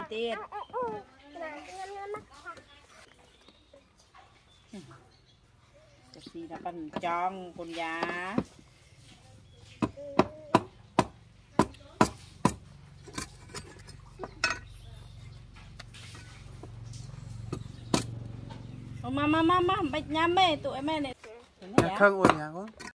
tiết cái gì là bằng tròn con giá mama bạch nhám mẹ tụi em này khăn ủi nhà con